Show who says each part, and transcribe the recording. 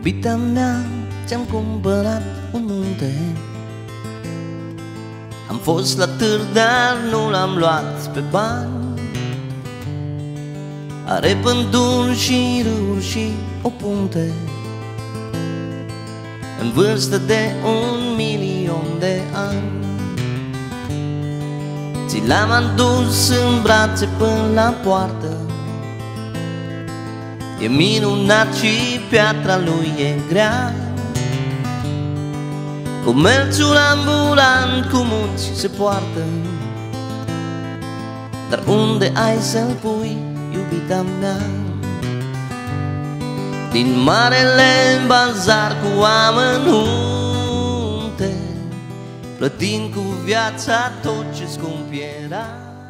Speaker 1: Iubita mea, ți-am cumpărat un munte. Am fost la târg, dar nu l-am luat pe bani. Are pânturi și râuri și o punte, în vârstă de 1.000.000 de ani. Ți l-am adus în brațe până la poartă. E minunat și piatra lui e grea. Comerțul ambulant cu munți se poartă, dar unde ai să-l pui, iubita mea? Din marele bazar cu amănunte, plătind cu viața tot ce scump era.